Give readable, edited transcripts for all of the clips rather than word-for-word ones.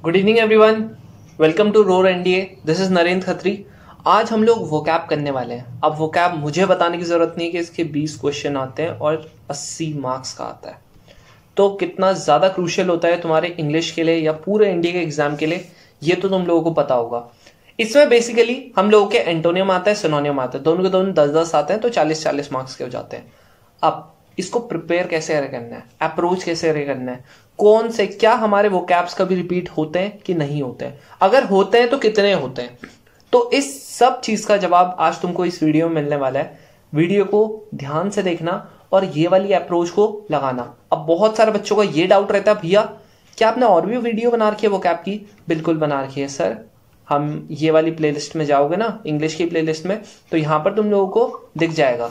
Good evening everyone, welcome to roar NDA. This is Narendra Khatri. आज हम लोग वोकैब करने वाले हैं। अब वोकैब मुझे बताने की ज़रूरत नहीं है कि इसके 20 क्वेश्चन आते हैं और 80 मार्क्स का आता है, तो कितना ज़्यादा क्रूशियल होता है तुम्हारे इंग्लिश के लिए या पूरे इंडिया के एग्जाम के लिए, ये तो तुम लोगों को पता होगा। इसमें बेसिकली हम लोगों के एंटोनियम आता है, सिनोनियम आता है, दोनों के दोनों 10-10 आते हैं, तो 40-40 मार्क्स के हो जाते हैं। अब इसको प्रिपेयर कैसे करना है, अप्रोच कैसे करना है, कौन से क्या हमारे वोकैब्स कभी रिपीट होते हैं कि नहीं होते हैं, अगर होते हैं तो कितने होते हैं, तो इस सब चीज का जवाब आज तुमको इस वीडियो में मिलने वाला है। वीडियो को ध्यान से देखना और ये वाली अप्रोच को लगाना। अब बहुत सारे बच्चों का ये डाउट रहता है, भैया क्या आपने और भी वीडियो बना रखी है वोकैब की? बिल्कुल बना रखी है सर। हम ये वाली प्लेलिस्ट में जाओगे ना, इंग्लिश की प्लेलिस्ट में, तो यहां पर तुम लोगों को दिख जाएगा,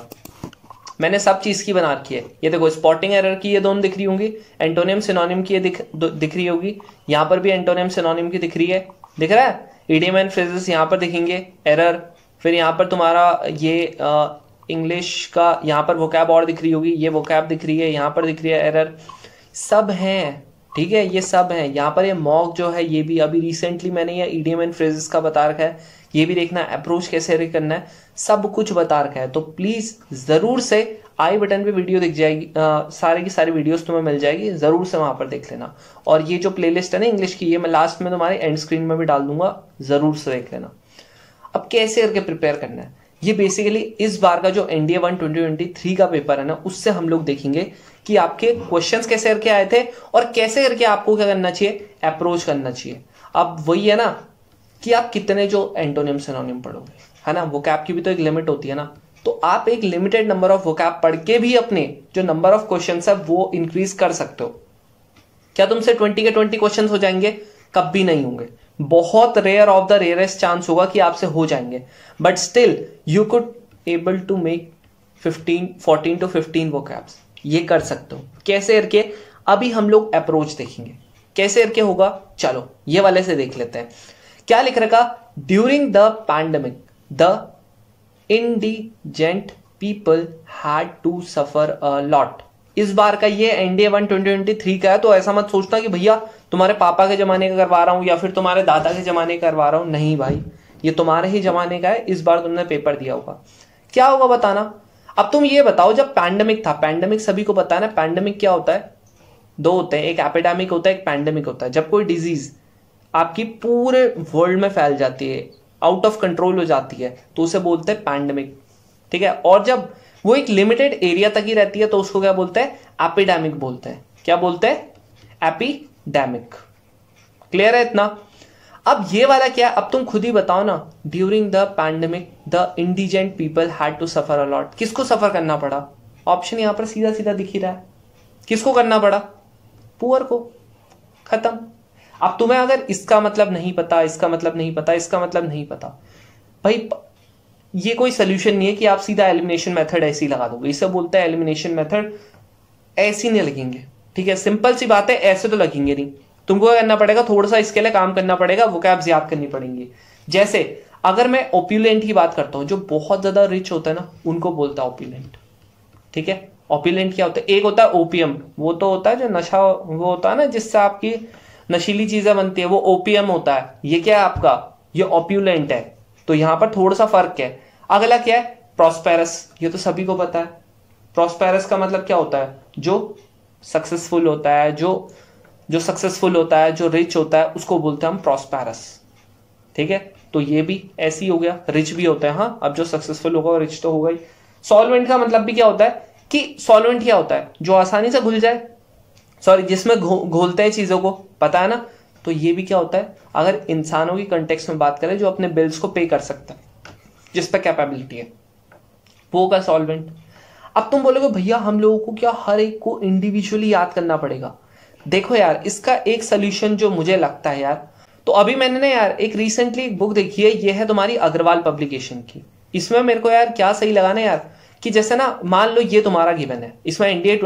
मैंने सब चीज की बना रखी है। ये देखो, स्पॉटिंग एरर की ये दोनों दिख रही होंगी, एंटोनियम सिनोनिम की ये दिख रही होगी, यहाँ पर भी एंटोनियम सिनोनिम की दिख रही है, दिख रहा है। इडियम एंड फ्रेजेस यहाँ पर दिखेंगे, एरर। फिर यहाँ पर तुम्हारा ये इंग्लिश का यहाँ पर वोकैब और दिख रही होगी, ये वोकैब दिख रही है, यहाँ पर दिख रही है एरर, सब हैं, ठीक है, ये सब हैं। यहाँ पर ये मॉक जो है, ये भी अभी रिसेंटली मैंने ये इडियम एंड फ्रेजेस का बता रखा है, ये भी देखना, अप्रोच कैसे करना है, सब कुछ बता रखा है। तो प्लीज जरूर से आई बटन पे वीडियो दिख जाएगी, सारे की सारी वीडियोस तुम्हें मिल जाएगी, जरूर से वहां पर देख लेना। और ये जो प्लेलिस्ट है ना इंग्लिश की, ये मैं लास्ट में तुम्हारे एंड स्क्रीन में भी डाल दूंगा, जरूर से देख लेना। अब कैसे करके प्रिपेयर करना है, ये बेसिकली इस बार का जो एनडीए 1 2023 का पेपर है ना, उससे हम लोग देखेंगे कि आपके क्वेश्चंस कैसे करके आए थे और कैसे करके आपको क्या करना चाहिए, अप्रोच करना चाहिए। अब वही है ना कि आप कितने जो एंटोनियम सिनोनिम पढ़ोगे, है ना, वोकैब की भी तो एक लिमिट होती है ना, तो आप एक लिमिटेड नंबर ऑफ वोकैब पढ़ के भी अपने जो नंबर ऑफ क्वेश्चंस है वो इंक्रीज कर सकते हो। क्या तुमसे 20 के 20 क्वेश्चंस हो जाएंगे? कभी नहीं होंगे, बहुत rare of the rarest chance होगा कि आपसे हो जाएंगे, but still you could able to make 14 to 15 vocabs, ये कर सकते हो। कैसे करके, अभी हम लोग अप्रोच देखेंगे कैसे करके होगा। चलो ये वाले से देख लेते हैं। क्या लिख रखा, during the pandemic the indigent people had to suffer a lot. इस बार का ये एनडीए 1 2023 का है, तो ऐसा मत सोचना कि भैया तुम्हारे पापा के जमाने का करवा रहा हूं या फिर तुम्हारे दादा के जमाने का करवा रहा हूं। नहीं भाई, ये तुम्हारे ही जमाने का है, इस बार तुमने पेपर दिया होगा। क्या होगा बताना। अब तुम ये बताओ, जब पैंडेमिक था, पैंडेमिक सभी को पता है ना, पैंडेमिक क्या होता है, दो होते हैं, एक एपिडेमिक होता है, एक पैंडेमिक होता है। जब कोई डिजीज आपकी पूरे वर्ल्ड में फैल जाती है, आउट ऑफ कंट्रोल हो जाती है, तो उसे बोलते हैं पैंडेमिक, ठीक है। और जब वो एक लिमिटेड एरिया तक ही रहती है तो उसको क्या बोलते हैं, एपिडेमिक बोलते हैं। क्या बोलते हैं? एपिडेमिक। क्लियर है इतना? अब ये वाला क्या है, अब तुम खुद ही बताओ ना। During the pandemic the indigent people had to suffer a lot. किसको सफर करना पड़ा? ऑप्शन यहां पर सीधा सीधा दिख ही रहा है, किसको करना पड़ा? पुअर को। खत्म। अब तुम्हें अगर इसका मतलब नहीं पता, इसका मतलब नहीं पता, इसका मतलब नहीं पता, भाई ये कोई सोल्यूशन नहीं है कि आप सीधा एलिमिनेशन मेथड ऐसे ही लगा दोगे। इसे बोलते हैं एलिमिनेशन मेथड, ऐसे नहीं लगेंगे, ठीक है। सिंपल सी बात है, ऐसे तो लगेंगे नहीं। तुमको क्या करना पड़ेगा, थोड़ा सा इसके लिए काम करना पड़ेगा, वोकैब्स याद करनी पड़ेंगी। जैसे अगर मैं ओप्यूलेंट की बात करता हूं, जो बहुत ज्यादा रिच होता है ना, उनको बोलता है ओप्यूलेंट, ठीक है। ओप्यूलेंट क्या होता है? एक होता है ओपियम, वो तो होता है जो नशा, वो होता है ना जिससे आपकी नशीली चीजें बनती है, वो ओपीएम होता है। ये क्या है आपका, ये ऑप्यूलेंट है, तो यहां पर थोड़ा सा फर्क है। अगला क्या है, प्रॉस्पेरस। ये तो सभी को पता है। प्रॉस्पेरस का मतलब क्या होता है, जो सक्सेसफुल होता है, जो सक्सेसफुल होता है, जो रिच होता है, उसको बोलते हैं हम प्रॉस्पेरस, ठीक है। तो ये भी ऐसी हो गया, रिच भी होता है, हाँ। अब जो सक्सेसफुल होगा रिच तो होगा ही। सॉल्वेंट का मतलब भी क्या होता है कि सॉल्वेंट क्या होता है, जो आसानी से घुल जाए, सॉरी जिसमें घोलते हैं चीजों को, पता है ना। तो ये भी क्या होता है, अगर इंसानों की कंटेक्स्ट में बात करें, जो अपने बिल्स को पे कर सकता है, जिस पर कैपेबिलिटी है, वो का सॉल्वेंट। अब तुम बोलोगे भैया हम लोगों को क्या हर एक को इंडिविजुअली याद करना पड़ेगा? देखो यार, इसका एक सोल्यूशन जो मुझे लगता है यार, तो अभी मैंने ना यार एक रिसेंटली एक बुक देखी है, ये है तुम्हारी अग्रवाल पब्लिकेशन की। इसमें मेरे को यार क्या सही लगा ना यार, कि जैसे ना मान लो ये तुम्हारा गिवन है, इसमें एनडीए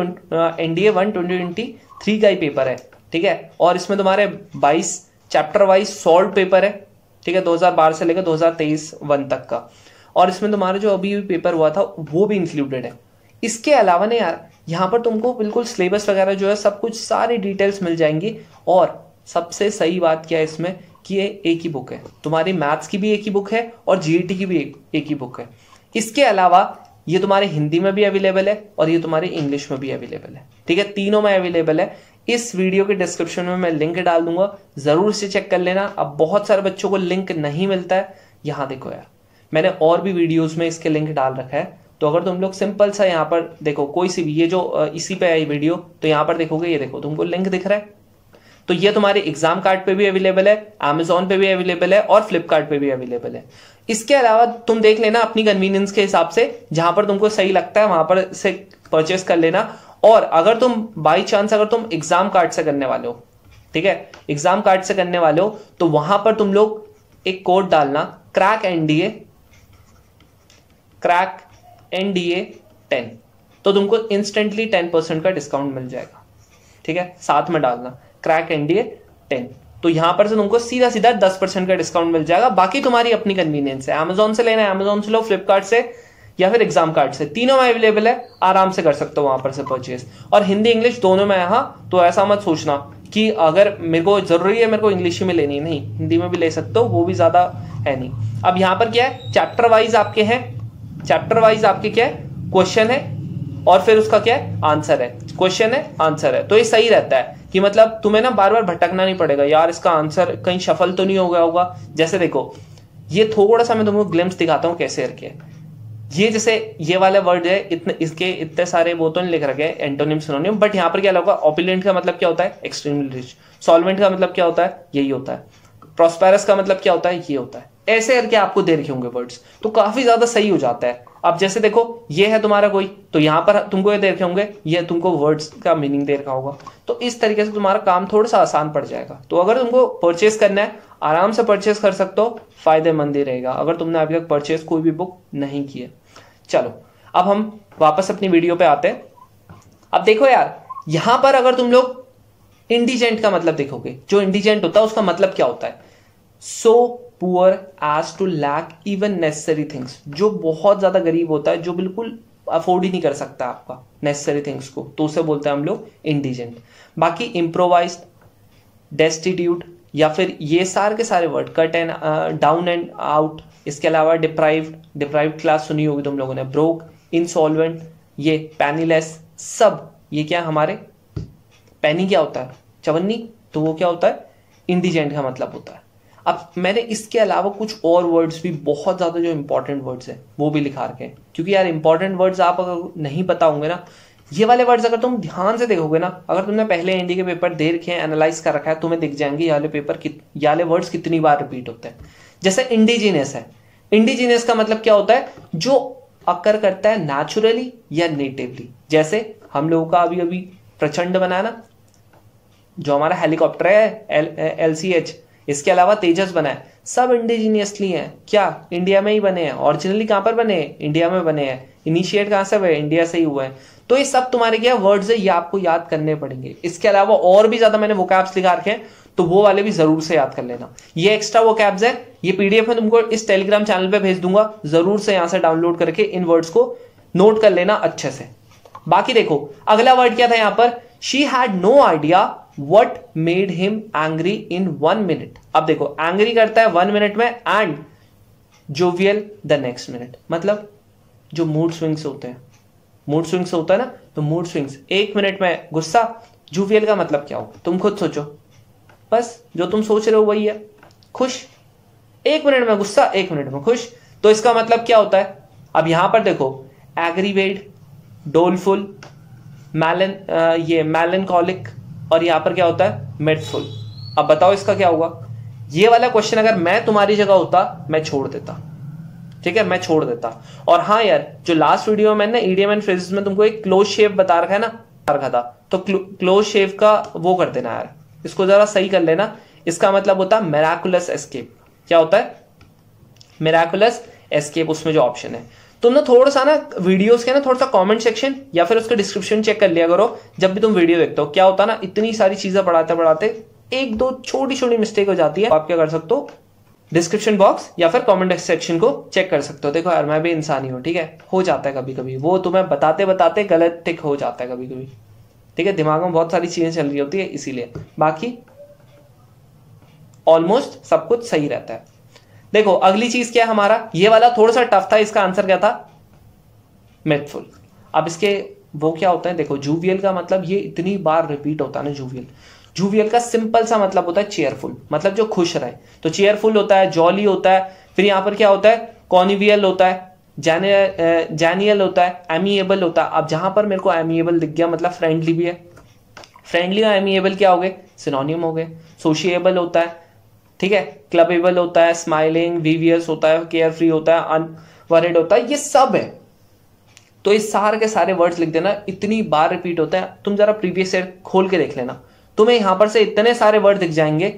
1 2023 का ही पेपर है, ठीक है। और इसमें तुम्हारे 22 चैप्टर वाइज सॉल्व पेपर है, ठीक है, 2012 से लेकर 2023 1 तक का। और इसमें तुम्हारा जो अभी पेपर हुआ था वो भी इंक्लूडेड है। इसके अलावा ना यार, यहाँ पर तुमको बिल्कुल सिलेबस वगैरह जो है सब कुछ सारी डिटेल्स मिल जाएंगी, और सबसे सही बात क्या है इसमें कि ये एक ही बुक है, तुम्हारी मैथ्स की भी एक ही बुक है और जीईटी की भी एक ही बुक है। इसके अलावा ये तुम्हारे हिंदी में भी अवेलेबल है और ये तुम्हारे इंग्लिश में भी अवेलेबल है, ठीक है, तीनों में अवेलेबल है। इस वीडियो के डिस्क्रिप्शन में मैं लिंक डाल दूंगा, जरूर से चेक कर लेना। अब बहुत सारे बच्चों को लिंक नहीं मिलता है, यहाँ देखो यार मैंने और भी वीडियोस में इसके लिंक डाल रखा है, तो अगर तुम लोग सिंपल सा यहाँ पर देखो कोई सी भी, ये जो इसी पे आई वीडियो, तो यहाँ पर देखोगे, ये देखो तुमको लिंक दिख रहा है, तो ये तुम्हारे एग्जाम कार्ड पे भी अवेलेबल है, अमेजोन पे भी अवेलेबल है और फ्लिपकार्ट पे भी अवेलेबल है। इसके अलावा तुम देख लेना अपनी कन्वीनियंस के हिसाब से, जहां पर तुमको सही लगता है वहां पर से परचेस कर लेना। और अगर तुम बाई चांस अगर तुम एग्जाम कार्ड से करने वाले हो, ठीक है, एग्जाम कार्ड से करने वाले हो, तो वहां पर तुम लोग एक कोड डालना क्रैक एनडीए 10, तो तुमको इंस्टेंटली 10% का डिस्काउंट मिल जाएगा, ठीक है, साथ में डालना क्रैक एनडीए 10, तो यहां पर से तुमको सीधा सीधा 10% का डिस्काउंट मिल जाएगा। बाकी तुम्हारी अपनी कन्वीनियंस है, अमेजोन से लेना है अमेजोन से लो, फ्लिपकार्ट से या फिर एग्जाम कार्ड से, तीनों में अवेलेबल है, आराम से कर सकते हो वहां पर से परचेज। और हिंदी इंग्लिश दोनों में है, हाँ, तो ऐसा मत सोचना कि अगर मेरे को जरूरी है मेरे को इंग्लिश में लेनी, नहीं, हिंदी में भी ले सकते हो, वो भी ज्यादा है नहीं। अब यहाँ पर क्या है, चैप्टर वाइज आपके हैं, चैप्टर वाइज आपके क्या है, क्वेश्चन है और फिर उसका क्या है, आंसर है, क्वेश्चन है आंसर है। तो ये सही रहता है कि मतलब तुम्हें ना बार बार भटकना नहीं पड़ेगा, यार इसका आंसर कहीं शफल तो नहीं हो गया होगा। जैसे देखो ये थोड़ा सा मैं तुमको ग्लिम्स दिखाता हूँ कैसे करके, ये जैसे ये वाले वर्ड है, इतने इसके इतने सारे वो तो नहीं लिख रखे एंटोनिम सिनोनिम, बट यहाँ पर क्या होगा, ऑपुलेंट का मतलब क्या होता है, एक्सट्रीमली रिच, सॉल्वेंट का मतलब क्या होता है, यही होता है, प्रॉस्पेरस का मतलब क्या होता है, ये होता है, ऐसे करके आपको दे रखे होंगे वर्ड्स, तो काफी ज्यादा सही हो जाता है। अब जैसे देखो ये है तुम्हारा कोई, तो यहां पर तुमको ये दे रखे होंगे, ये तुमको वर्ड्स का मीनिंग दे रखा होगा, तो इस तरीके से तुम्हारा काम थोड़ा सा आसान पड़ जाएगा। तो अगर तुमको परचेस करना है आराम से परचेस कर सकते हो, फायदेमंद ही रहेगा अगर तुमने अभी तक परचेस कोई भी बुक नहीं की है। चलो अब हम वापस अपनी वीडियो पे आते हैं। अब देखो यार यहां पर अगर तुम लोग इंडिजेंट का मतलब देखोगे, जो इंडिजेंट होता है उसका मतलब क्या होता है, so poor as to lack even necessary things, जो बहुत ज्यादा गरीब होता है, जो बिल्कुल अफोर्ड ही नहीं कर सकता आपका नेसेसरी थिंग्स को, तो उसे बोलते हैं हम लोग इंडिजेंट। बाकी इम्प्रोवाइज्ड, डेस्टिट्यूट, या फिर ये सारे के सारे word, cut and down and out, इसके अलावा डिप्राइव्ड क्लास सुनी होगी तुम लोगों ने, ब्रोक, इंसॉल्वेंट, ये पैनीलेस, सब ये क्या हमारे, पैनी क्या होता है, चवन्नी, तो वो क्या होता है, इंडिजेंट का मतलब होता है। अब मैंने इसके अलावा कुछ और वर्ड्स भी बहुत ज्यादा जो इंपॉर्टेंट वर्ड्स हैं वो भी लिखा रखे हैं, क्योंकि यार इंपॉर्टेंट वर्ड्स आप अगर नहीं पता होंगे ना, ये वाले वर्ड्स अगर तुम ध्यान से देखोगे ना, अगर तुमने पहले एनडी के पेपर दे रखे हैं, एनालाइज कर रखा है, तुम्हें दिख जाएंगे ये वाले वर्ड्स कितनी बार रिपीट होते हैं। जैसे इंडिजीनियस है, इंडिजीनियस का मतलब क्या होता है, जो अकर करता है नेचुरली या नेटिवली। जैसे हम लोगों का अभी अभी प्रचंड बना है ना, जो हमारा हेलीकॉप्टर है LCH, इसके अलावा तेजस बना है, सब इंडिजीनियसली हैं, क्या इंडिया में ही बने हैं, ओरिजिनली कहां पर बने हैं, इंडिया में बने हैं, इनिशिएट कहां से हुए, इंडिया से ही हुए हैं। तो ये सब तुम्हारे क्या वर्ड्स है, ये आपको याद करने पड़ेंगे। इसके अलावा और भी ज्यादा मैंने वोकैब्स लिखा रखे हैं, तो वो वाले भी जरूर से याद कर लेना। ये एक्स्ट्रा वोकैब्स है, ये PDF में तुमको इस टेलीग्राम चैनल पे भेज दूंगा, जरूर से यहां से डाउनलोड करके इन वर्ड्स को नोट कर लेना अच्छे से। बाकी देखो अगला वर्ड क्या था यहां पर, she had no idea What made him angry in 1 minute। अब देखो एंग्री करता है 1 मिनट में, and jovial the next minute, मतलब जो मूड स्विंग्स होते हैं, मूड स्विंग्स होता है ना, तो मूड स्विंग्स 1 मिनट में गुस्सा, जोवियल का मतलब क्या हो, तुम खुद सोचो, बस जो तुम सोच रहे हो वही है, खुश, 1 मिनट में गुस्सा 1 मिनट में खुश, तो इसका मतलब क्या होता है। अब यहां पर देखो एग्रीवेट, डोलफुल, मैलेंकॉलिक, और यहां पर क्या होता है, मिडफुल। अब बताओ इसका क्या होगा। ये वाला क्वेश्चन अगर मैं तुम्हारी जगह होता मैं छोड़ देता, ठीक है, मैं छोड़ देता। और हाँ यार, जो लास्ट वीडियो में मैंने ईडियम एंड फ्रेजेस में तुमको एक क्लोज शेप बता रखा है ना, रखा था, तो क्लोज शेप का वो कर देना यार, इसको जरा सही कर लेना। इसका मतलब होता है मिराकुलस एस्केप। क्या होता है, मिराकुलस एस्केप, उसमें जो ऑप्शन है। तुम ना थोड़ा सा ना वीडियोस के ना थोड़ा सा कमेंट सेक्शन या फिर उसके डिस्क्रिप्शन चेक कर लिया करो जब भी तुम वीडियो देखते हो। क्या होता है ना, इतनी सारी चीजें पढ़ाते पढ़ाते 1-2 छोटी छोटी मिस्टेक हो जाती है। आप क्या कर सकते हो, डिस्क्रिप्शन बॉक्स या फिर कमेंट सेक्शन को चेक कर सकते हो। देखो यार मैं भी इंसान ही हूँ, ठीक है, हो जाता है कभी कभी, वो तुम्हें बताते बताते गलत टिक हो जाता है कभी कभी, ठीक है, दिमाग में बहुत सारी चीजें चल रही होती है इसीलिए। बाकी ऑलमोस्ट सब कुछ सही रहता है। देखो अगली चीज क्या है हमारा, ये वाला थोड़ा सा टफ था, इसका आंसर क्या था, मिथफुल। अब इसके वो क्या होता है, देखो जूवियल का मतलब ये इतनी बार रिपीट होता है ना, जूवियल। जूवियल का सिंपल सा मतलब होता है चेयरफुल, मतलब जो खुश रहे। तो चेयरफुल होता है, जॉली होता है, फिर यहां पर क्या होता है, कॉनिवियल होता है, जैनियल होता है, एमिएबल होता है। अब जहां पर मेरे को एमिएबल दिख गया मतलब फ्रेंडली भी है, फ्रेंडली और एमिएबल क्या हो गए, सिनोनियम हो गए। सोशिएबल होता है, ठीक है, क्लबेबल होता है, स्माइलिंग, वीवियस होता है, केयर फ्री होता है, अनवरिड होता है, ये सब है। तो इस सारे के सारे वर्ड्स लिख देना, इतनी बार रिपीट होता है। तुम जरा प्रीवियस ईयर खोल के देख लेना, तुम्हें यहां पर से इतने सारे वर्ड दिख जाएंगे,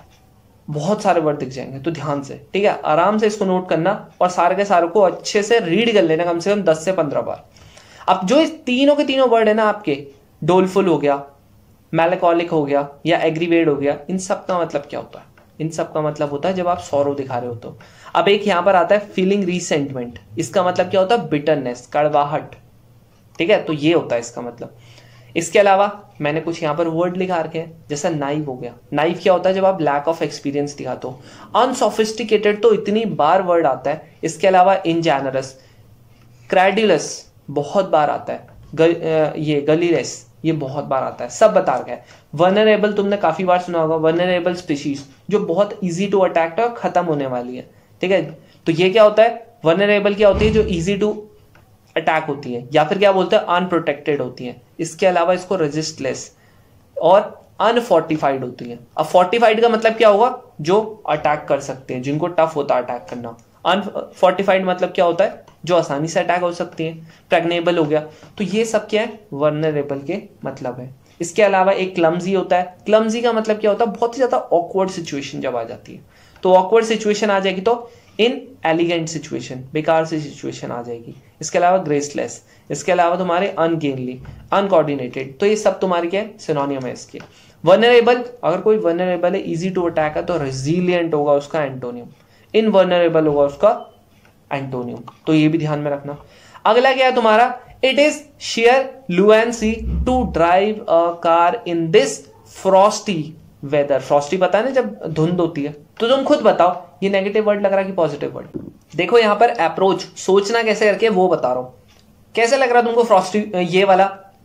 बहुत सारे वर्ड दिख जाएंगे। तो ध्यान से, ठीक है, आराम से इसको नोट करना और सारे के सारे को अच्छे से रीड कर लेना, कम से कम 10 से 15 बार। अब जो इस तीनों के तीनों वर्ड है ना आपके, डोलफुल हो गया, मेलाकोलिक हो गया या एग्रीवेड हो गया, इन सब का मतलब क्या होता है, इन सब का मतलब होता है जब आप सौरो दिखा रहे हो तो। अब एक यहां पर आता है फीलिंग रीसेंटमेंट, इसका मतलब क्या होता है, बिटरनेस, कड़वाहट, ठीक है, तो ये होता है इसका मतलब। इसके अलावा मैंने कुछ यहां पर वर्ड लिखा रखे हैं, जैसा नाइव हो गया। नाइव क्या होता है, जब आप लैक ऑफ एक्सपीरियंस दिखाते हो। अनसोफिस्टिकेटेड तो इतनी बार वर्ड आता है। इसके अलावा इनजेनरस, क्रेडुलस बहुत बार आता है, ये गलीलेस ये बहुत बार आता है, सब बता रखा है। वनरेबल तुमने काफी बार सुना होगा, वनरेबल स्पीशीज, जो बहुत इजी टू अटैक और खत्म होने वाली है, ठीक है। तो ये क्या होता है, वनरेबल क्या होती है, जो इजी टू अटैक होती है, या फिर क्या बोलते हैं, अनप्रोटेक्टेड होती है। इसके अलावा इसको रेजिस्टलेस और अनफोर्टिफाइड होती है। अब फोर्टिफाइड का मतलब क्या होगा, जो अटैक कर सकते हैं, जिनको टफ होता है अटैक करना। अनफोर्टिफाइड मतलब क्या होता है, जो आसानी से अटैक हो सकती है। प्रेग्नेबल हो गया। तो ये सब क्या है, वल्नरेबल के मतलब है। इसके अलावा एक क्लमजी होता है। क्लमजी का मतलब क्या होता है, बहुत ही ज्यादा ऑकवर्ड सिचुएशन जब आ जाती है। तो ऑकवर्ड सिचुएशन आ जाएगी तो इन एलिगेंट सिचुएशन, बेकार सी सिचुएशन आ जाएगी। इसके अलावा ग्रेसलेस, इसके अलावा तुम्हारे अनगेनली, अनकोऑर्डिनेटेड, तो ये सब तुम्हारे क्या है, सिनोनियम है इसके। वनरेबल, अगर कोई वनरेबल है, इजी टू अटैक है, तो रेजिलियंट होगा उसका एंटोनियम। इनवल्नरेबल होगा उसका एंटोनियम। तो ये भी ध्यान में रखना। अगला क्या है तुम्हारा, it is sheer fluency to drive a car in this frosty weather. Frosty पता है ना, जब धुंध होती है। तो तुम खुद बताओ, ये नेगेटिव वर्ड लग रहा है कि पॉजिटिव वर्ड। देखो यहां पर अप्रोच, सोचना कैसे करके वो बता रहा हूं। कैसे लग रहा है तुमको फ्रॉस्टी, ये वाला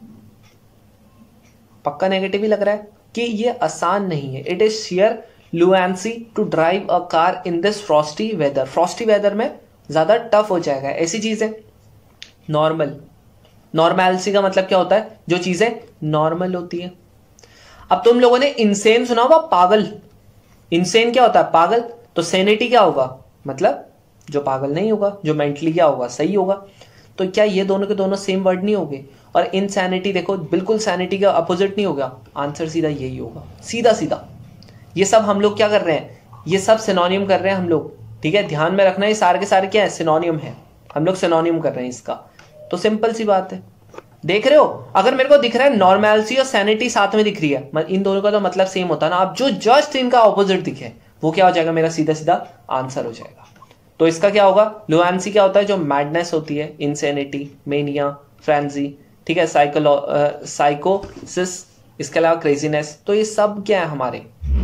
पक्का नेगेटिव ही लग रहा है कि ये आसान नहीं है। It is sheer fluency to drive a car in this frosty weather. Frosty weather में ज्यादा टफ हो जाएगा। ऐसी चीज है नॉर्मल, नॉर्मैलिटी का मतलब क्या होता है, जो चीजें नॉर्मल होती है। अब तुम लोगों ने इंसेन सुना होगा, पागल। इंसेन क्या होता है, पागल। तो सैनिटी क्या होगा, मतलब जो पागल नहीं होगा, जो मेंटली क्या होगा, सही होगा। तो क्या ये दोनों के दोनों सेम वर्ड नहीं होंगे। और इनसैनिटी देखो, बिल्कुल सैनिटी का अपोजिट नहीं होगा। आंसर सीधा यही होगा, सीधा सीधा। ये सब हम लोग क्या कर रहे हैं, ये सब सिनोनियम कर रहे हैं हम लोग, ठीक है। ध्यान में रखना, ये सारे के सारे क्या है, सिनोनियम है। हम लोग सिनोनियम कर रहे हैं इसका। तो सिंपल सी बात है, देख रहे हो, अगर मेरे को दिख रहा है नॉर्मैलिटी और सैनिटी साथ में दिख रही है, इन दोनों का तो मतलब सेम होता है ना। अब जो जस्ट इनका ऑपोजिट दिखे वो क्या हो जाएगा, मेरा सीधा सीधा आंसर हो जाएगा। तो इसका क्या होगा, लुएंसी क्या होता है, जो मैडनेस होती है, इंसेनिटी, मेनिया, फ्रेंजी, ठीक है, साइकोसिस, इसके अलावा क्रेजीनेस। तो ये सब क्या है हमारे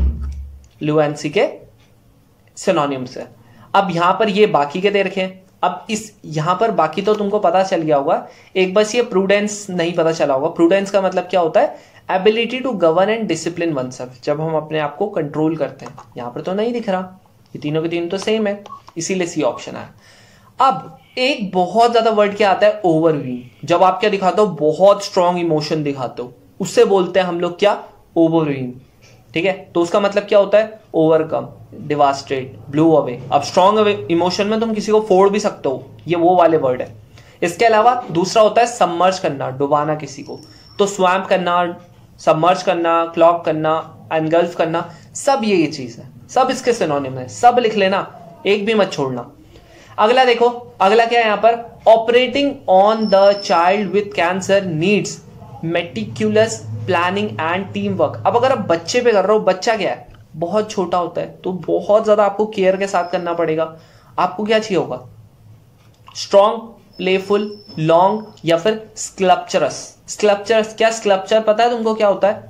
लुएंसी के सिनोनिम्स है। अब यहां पर ये बाकी के दे रखे हैं। अब इस यहां पर बाकी तो तुमको पता चल गया होगा, एक बस ये प्रूडेंस नहीं पता चला होगा। प्रूडेंस का मतलब क्या होता है, ability to govern and discipline oneself, जब हम अपने आप को कंट्रोल करते हैं। यहां पर तो नहीं दिख रहा, ये तीनों के तीनों तो सेम है, इसीलिए सी ऑप्शन है। अब एक बहुत ज्यादा वर्ड क्या आता है, ओवरव्यूइंग। जब आप क्या दिखाते हो, बहुत स्ट्रॉन्ग इमोशन दिखाते हो, उससे बोलते हैं हम लोग क्या, ओवरव्यूइंग, ठीक है। तो उसका मतलब क्या होता है, ओवरकम, डिवास्टेट, ब्लू अवे। अब स्ट्रॉन्ग इमोशन में तुम किसी को फोड़ भी सकते हो, ये वो वाले वर्ड है। इसके अलावा दूसरा होता है सबमर्ज करना, डुबाना किसी को। तो स्वैम्प करना, सबमर्ज करना, क्लॉग करना, एनगल्फ करना, सब ये चीज है, सब इसके सिनोनिम है। सब लिख लेना, एक भी मत छोड़ना। अगला देखो, अगला क्या है यहां पर, operating on the child with cancer needs meticulous planning and team work. अब अगर आप बच्चे पे कर रहे हो, बच्चा क्या है, बहुत छोटा होता है, तो बहुत ज्यादा आपको केयर के साथ करना पड़ेगा। आपको क्या चाहिए होगा, स्ट्रॉन्ग, प्लेफुल, लॉन्ग या फिर स्कल्पचरस। स्कल्पचरस क्या, स्कल्पचर पता है तुमको क्या होता है,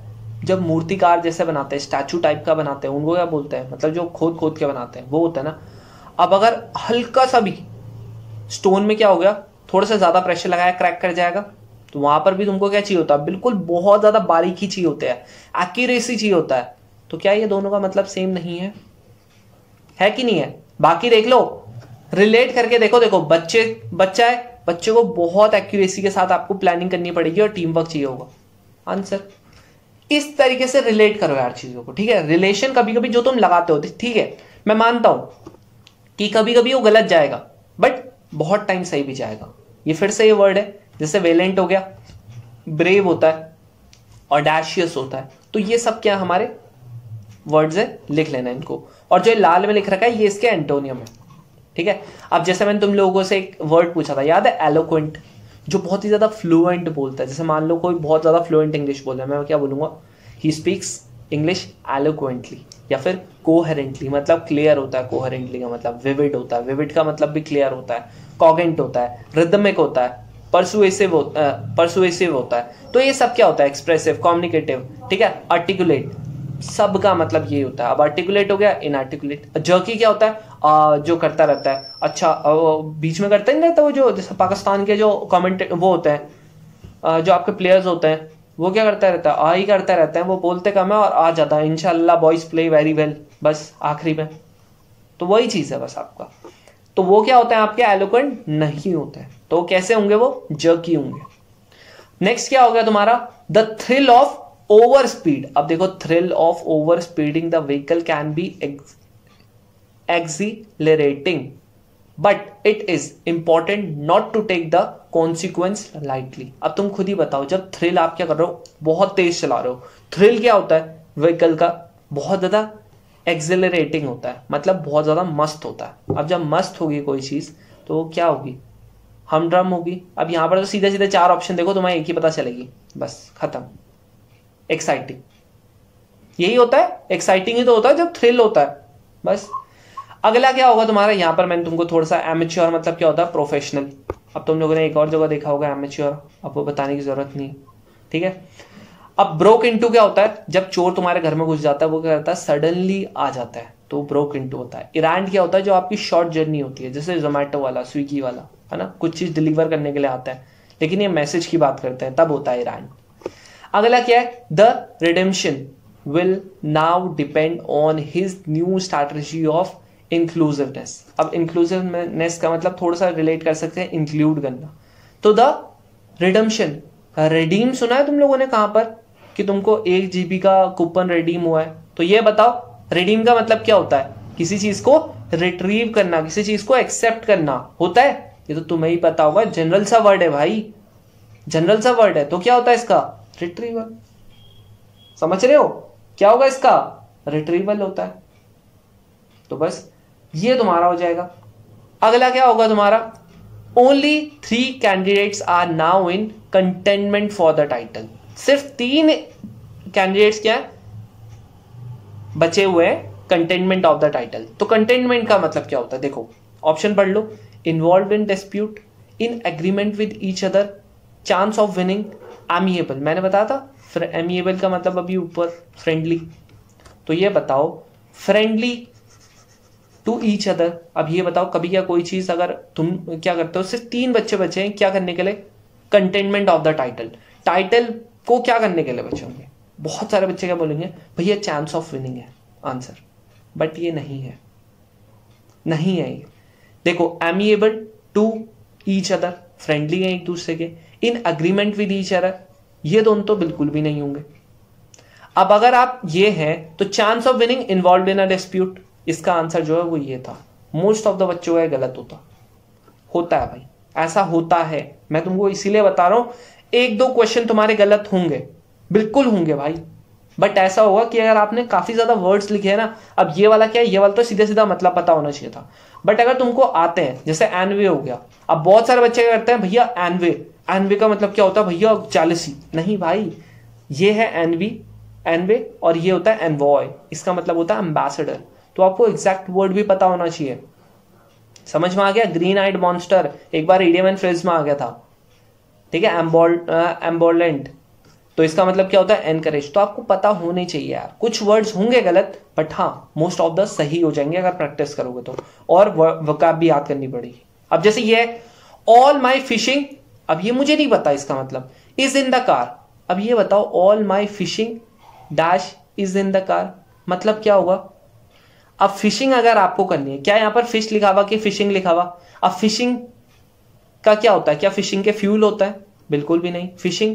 जब मूर्तिकार जैसे बनाते हैं, स्टैचू टाइप का बनाते हैं, उनको क्या बोलते हैं, मतलब जो खोद खोद के बनाते हैं वो होता है ना। अब अगर हल्का सा भी स्टोन में क्या हो गया, थोड़ा सा ज्यादा प्रेशर लगाया, क्रैक कर जाएगा। तो वहां पर भी तुमको क्या चाहिए होता है, बिल्कुल बहुत ज्यादा बारीकी चाहिए होता है, एक्यूरेसी चाहिए होता है। तो क्या ये दोनों का मतलब सेम नहीं है कि नहीं है? बाकी देख लो, रिलेट करके देखो। देखो बच्चा है, बच्चे को बहुत एक्यूरेसी के साथ आपको प्लानिंग करनी पड़ेगी और टीम वर्क चाहिए होगा। आंसर इस तरीके से रिलेट करो यार चीजों को, ठीक है। रिलेशन कभी कभी जो तुम लगाते हो, ठीक है, मैं मानता हूं कि कभी कभी वो गलत जाएगा, बट बहुत टाइम सही भी जाएगा। ये फिर से ये वर्ड है, जैसे वेलेंट हो गया, ब्रेव होता है, ऑडेशियस होता है। तो ये सब क्या हमारे वर्ड्स है, लिख लेना इनको। और जो लाल में लिख रखा है ये इसके एंटोनियम है, ठीक है। अब जैसे मैंने तुम लोगों से एक वर्ड पूछा था, याद है, एलोक्वेंट, जो बहुत ही ज्यादा फ्लुएंट बोलता है। जैसे मान लो कोई बहुत ज्यादा फ्लुएंट इंग्लिश बोल रहा है, मैं क्या बोलूंगा, ही स्पीक्स इंग्लिश एलोक्वेंटली, या फिर कोहेरेंटली, मतलब क्लियर होता है। कोहेरेंटली का मतलब विविड होता है, विविड का मतलब भी क्लियर होता है, कॉगेंट होता है, रिदमिक होता है, परसुएसिव होता है। तो ये सब क्या होता है, एक्सप्रेसिव, कम्युनिकेटिव, ठीक है, आर्टिकुलेट, सबका मतलब ये होता है। अब आर्टिकुलेट हो गया, इनआर्टिकुलेट। जर्की क्या होता है, जो करता रहता है, अच्छा बीच में करता ही नहीं रहता, वो जो जैसे पाकिस्तान के जो कमेंट वो होते हैं, जो आपके प्लेयर्स होते हैं, वो क्या करता रहता है, ही करता रहता है, वो बोलते कम है और आ जाता है, इंशाल्लाह बॉयज प्ले वेरी वेल, बस आखिरी में। तो वही चीज है बस आपका। तो वो क्या होता है, आपके एलोक्वेंट नहीं होते हैं। तो कैसे होंगे, वो जर्की होंगे। नेक्स्ट क्या हो गया तुम्हारा, the thrill of over speed. अब देखो, thrill of over speeding the vehicle can be accelerating, but it is important not to take the consequence lightly. अब तुम खुद ही बताओ, जब थ्रिल आप क्या कर रहे हो, बहुत तेज चला रहे हो, थ्रिल क्या होता है व्हीकल का, बहुत ज्यादा एक्सिलरेटिंग होता है, मतलब बहुत ज्यादा मस्त होता है। अब जब मस्त होगी कोई चीज तो क्या होगी, हमड्रम होगी। अब यहां पर तो सीधे सीधे 4 ऑप्शन देखो, तुम्हें एक ही पता चलेगी, बस खत्म, एक्साइटिंग। यही होता है, एक्साइटिंग ही तो होता है जब थ्रिल होता है, बस। अगला क्या होगा तुम्हारा, यहां पर मैंने तुमको थोड़ा सा एमेच्योर मतलब क्या होता है, प्रोफेशनल। अब तुम लोगों ने एक और जगह देखा होगा एमेच्योर, अब वो बताने की जरूरत नहीं, ठीक है। अब ब्रोक इनटू क्या होता है, जब चोर तुम्हारे घर में घुस जाता है, वो क्या करता है, सडनली आ जाता है, तो ब्रोक इनटू होता है। इरांट क्या होता है, जो आपकी शॉर्ट जर्नी होती है, जैसे जोमेटो वाला, स्विगी वाला, है ना, कुछ चीज डिलीवर करने के लिए आता है, लेकिन ये मैसेज की बात करते हैं, तब होता है इरांट। अगला क्या है, the redemption will now depend on his new strategy of inclusiveness. अब इंक्लूसिवनेस का मतलब थोड़ा सा रिलेट कर सकते हैं, इंक्लूड करना। तो द रिडेम्पशन, रिडीम सुना है तुम लोगों ने कहां पर, कि तुमको 1 GB का कूपन रिडीम हुआ है, तो ये बताओ रिडीम का मतलब क्या होता है, किसी चीज को रिट्रीव करना, किसी चीज को एक्सेप्ट करना होता है। ये तो तुम्हें ही पता होगा, जनरल सा वर्ड है भाई, जनरल सा वर्ड है। तो क्या होता है इसका, रिट्रीवल। समझ रहे हो, क्या होगा इसका, रिट्रीवल होता है। तो बस ये तुम्हारा हो जाएगा। अगला क्या होगा तुम्हारा, only 3 candidates are now in containment for the title. सिर्फ 3 कैंडिडेट्स क्या है, बचे हुए हैं कंटेनमेंट ऑफ द टाइटल। तो कंटेनमेंट का मतलब क्या होता है, देखो ऑप्शन पढ़ लो, involve in dispute, in agreement with each other, chance of winning, amiable. मैंने बताया था एमिएबल का मतलब अभी ऊपर, फ्रेंडली। तो ये बताओ, फ्रेंडली टू ईच अदर। अब ये बताओ, कभी क्या कोई चीज अगर तुम क्या करते हो, सिर्फ 3 बच्चे बचे हैं क्या करने के लिए, containment of the title. Title को क्या करने के लिए बचे होंगे, बहुत सारे बच्चे क्या बोलेंगे, भैया चांस ऑफ विनिंग है आंसर, बट ये नहीं है, नहीं है ये। देखो, amiable to each other, friendly है एक दूसरे के, in agreement with each other, ये दोनों तो बिल्कुल भी नहीं होंगे। अब अगर आप ये हैं तो chance of winning involve in a dispute, इसका आंसर जो है वो ये था। मोस्ट ऑफ द बच्चों का गलत होता है भाई, ऐसा होता है। मैं तुमको इसीलिए बता रहा हूं, 1-2 क्वेश्चन तुम्हारे गलत होंगे, बिल्कुल होंगे भाई, बट ऐसा होगा कि अगर आपने काफी ज्यादा वर्ड्स लिखे हैं ना, अब ये वाला क्या है, ये वाला तो सीधा सीधा मतलब पता होना चाहिए था, बट अगर तुमको आते हैं, जैसे एनवे हो गया। अब बहुत सारे बच्चे क्या करते हैं, भैया एनवे का मतलब क्या होता है, भैया जेलसी। नहीं भाई, ये है एनवे और ये होता है एनवॉय, इसका मतलब होता है एम्बेसडर। तो आपको एग्जैक्ट वर्ड भी पता होना चाहिए। समझ में आ गया, ग्रीन आइड मॉन्स्टर एक बार इडियम एंड फ्रेज में आ गया था, ठीक है। एम्बोलेंट, तो इसका मतलब क्या होता है एनकरेज। तो आपको पता होने चाहिए यार, कुछ वर्ड्स होंगे गलत बट हाँ मोस्ट ऑफ द सही हो जाएंगे अगर प्रैक्टिस करोगे तो, और वोकैब भी याद करनी पड़ेगी। अब जैसे ये ऑल माई फिशिंग, अब ये मुझे नहीं पता इसका मतलब, इज इन द कार। अब ये बताओ all my fishing dash is in the car मतलब क्या होगा। अब फिशिंग अगर आपको करनी है, क्या यहां पर फिश लिखा हुआ कि फिशिंग लिखा हुआ। अब फिशिंग का क्या होता है, क्या फिशिंग के फ्यूल होता है, बिल्कुल भी नहीं। Fishing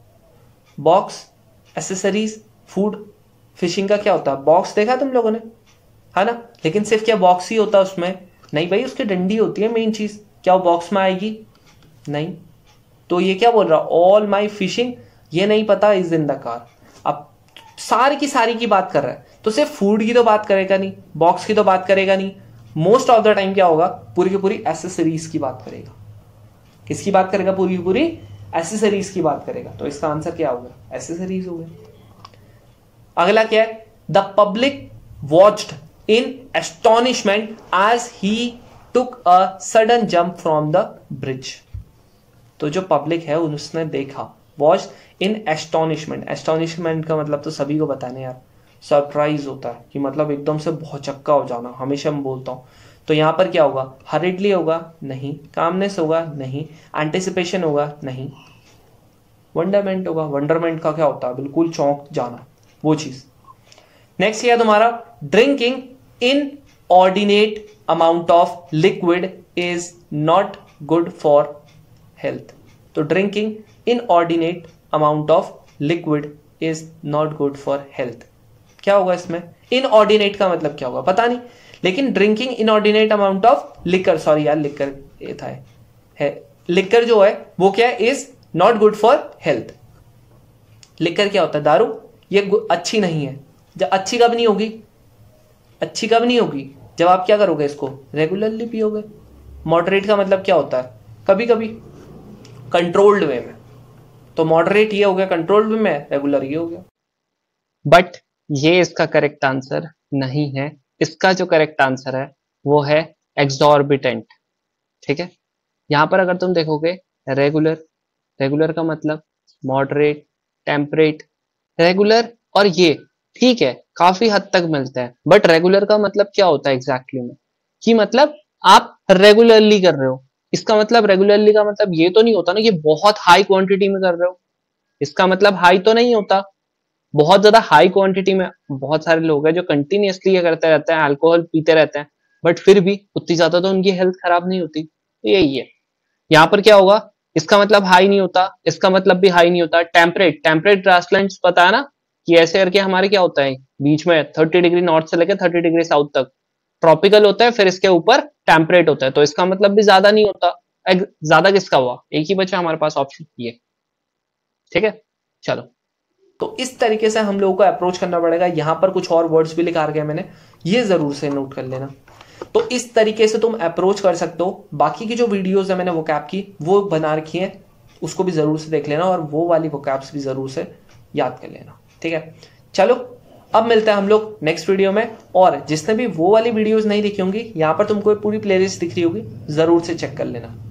box accessories food, fishing का क्या होता है बॉक्स, देखा तुम लोगों ने, है ना। लेकिन सिर्फ क्या बॉक्स ही होता है उसमें, नहीं भाई, उसकी डंडी होती है मेन चीज, क्या वो बॉक्स में आएगी, नहीं। तो ये क्या बोल रहा, ऑल माई फिशिंग, ये नहीं पता इज इन द कार। अब सारी की बात कर रहा है तो सिर्फ फूड की तो बात करेगा नहीं, बॉक्स की तो बात करेगा नहीं, मोस्ट ऑफ द टाइम क्या होगा पूरी की पूरी एसेसरीज की बात करेगा। किसकी बात करेगा, पूरी की पूरी एसेसरीज की बात करेगा। तो इसका आंसर क्या होगा, एसेसरीज हो गया। अगला क्या है, the public watched in astonishment as he took a sudden jump from the bridge. तो जो पब्लिक है उसने देखा, वॉच इन एस्टोनिशमेंट, एस्टोनिशमेंट का मतलब तो सभी को बताने यार, सरप्राइज होता है कि मतलब एकदम से बहुत चक्का हो जाना, हमेशा मैं बोलता हूं। तो यहां पर क्या होगा, हरिडली होगा नहीं, कामनेस होगा नहीं, एंटिसिपेशन होगा नहीं, वंडरमेंट होगा। वंडरमेंट का क्या होता है, बिल्कुल चौंक जाना, वो चीज। नेक्स्ट क्या है तुम्हारा, drinking inordinate amount of liquid is not good for health. तो drinking inordinate amount of liquid is not good for health, क्या होगा इसमें, इनऑर्डिनेट का मतलब क्या होगा पता नहीं, लेकिन drinking inordinate amount of liquor, sorry यार लिकर ये था है लिकर जो है वो क्या है, is not good for health. Liquor क्या होता है, दारू, ये अच्छी नहीं है। जब अच्छी कब नहीं होगी, अच्छी कब नहीं होगी, जब आप क्या करोगे, इसको रेगुलरली पियोगे। मॉडरेट का मतलब क्या होता है, कभी कभी, कंट्रोल्ड वे में। तो मॉडरेट ये हो गया कंट्रोल्ड वे में, रेगुलर ये हो गया। बट ये इसका करेक्ट आंसर नहीं है। इसका जो करेक्ट आंसर है वो है एक्सॉर्बिटेंट। ठीक है, यहां पर अगर तुम देखोगे रेगुलर, रेगुलर का मतलब मॉडरेट, टेम्परेट, रेगुलर और ये ठीक है काफी हद तक मिलता है, बट रेगुलर का मतलब क्या होता है एग्जैक्टली में, कि मतलब आप रेगुलरली कर रहे हो। इसका मतलब रेगुलरली का मतलब ये तो नहीं होता ना कि बहुत हाई क्वांटिटी में कर रहे हो, इसका मतलब हाई तो नहीं होता, बहुत ज्यादा हाई क्वांटिटी में। बहुत सारे लोग हैं जो कंटिन्यूअसली ये करते रहते हैं, अल्कोहल पीते रहते हैं, बट फिर भी उतनी ज्यादा तो उनकी हेल्थ खराब नहीं होती। तो यही है, यहाँ पर क्या होगा, इसका मतलब हाई नहीं होता, इसका मतलब भी हाई नहीं होता। टेम्परेट, टेम्परेट ग्रासलैंड्स पता है ना, कि ऐसे करके हमारे क्या होता है, बीच में 30 डिग्री नॉर्थ से लेकर 30 डिग्री साउथ तक ट्रॉपिकल होता है, फिर इसके ऊपर टेम्परेट होता है, तो इसका मतलब भी ज्यादा नहीं होता। ज्यादा किसका हुआ, एक ही बचा हमारे पास ऑप्शन ये। ठीक है, चलो। तो इस तरीके से हम लोगों को अप्रोच करना पड़ेगा। यहां पर कुछ और वर्ड्स भी लिखा रखे हैं मैंने, ये जरूर से नोट कर लेना। तो इस तरीके से तुम अप्रोच कर सकते हो। बाकी की जो वीडियोस है मैंने वोकैब की वो बना रखी है, उसको भी जरूर से देख लेना, और वो वाली वोकैब्स भी जरूर से याद कर लेना। ठीक है, चलो अब मिलते हैं हम लोग नेक्स्ट वीडियो में। और जिसने भी वो वाली वीडियोस नहीं देखी होंगी, यहाँ पर तुमको पूरी प्लेलिस्ट दिख रही होगी, जरूर से चेक कर लेना।